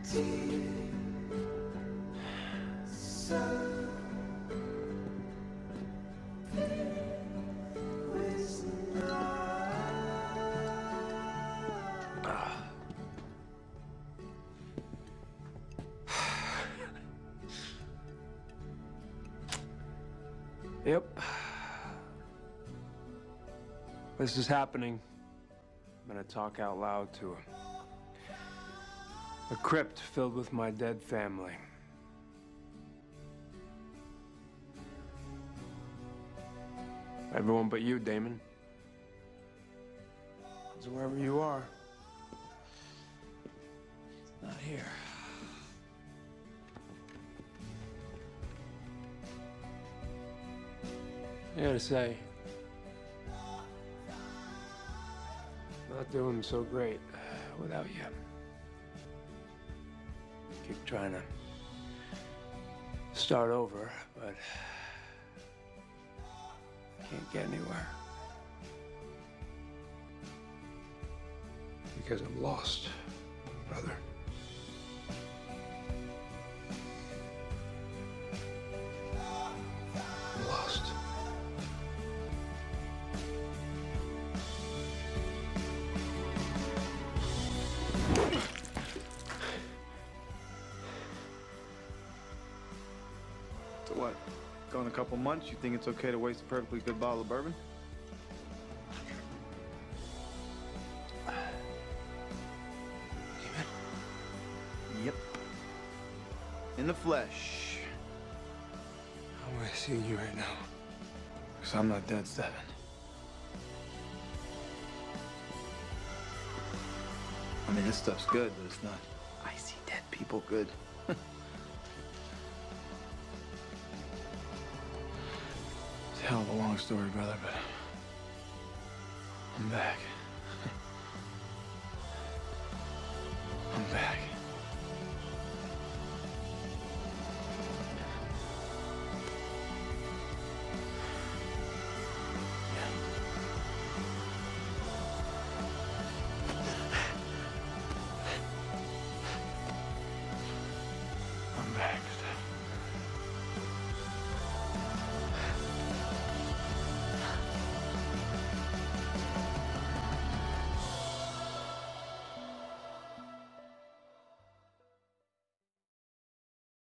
Yep. This is happening. I'm gonna talk out loud to a crypt filled with my dead family. Everyone but you, Damon. So wherever you are, it's not here. I gotta say, not doing so great without you. Keep trying to start over, but can't get anywhere. Because I'm lost, brother. I'm lost. So what? Gone a couple months, you think it's okay to waste a perfectly good bottle of bourbon? Yep. In the flesh. How am I seeing you right now? Because I'm not dead, Stefan. I mean, this stuff's good, but it's not. I see dead people good. It's a hell of a long story, brother, but I'm back.